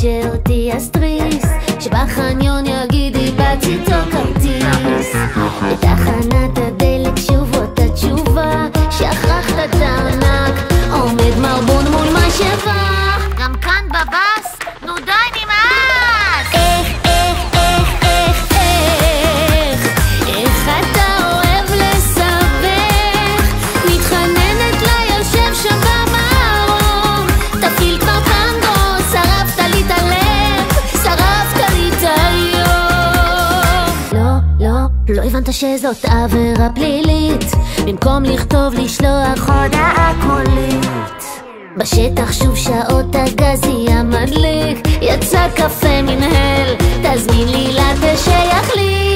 שאותי אסטריס, שבחניון יגיד איבדתי איתו כרטיס. בתחנת הדלק שוב אותה תשובה, שכחת את הארנק, עומד מרבון מול משאבה. גם כאן בבאס? נו די, נמאס! איך אתה אוהב לסבך, מתחננת ליושב שם במרום, תפעיל כבר טנגו, שרפת לי את הלב, שרפת לי את היום. לא הבנת שזאת עבירה פלילית, במקום לכתוב לשלוח הודעה קולית. בשטח שוב שעות הגז יהיה מדליק, יצא קפה מנהל, תזמין לי לאטה שיחליק.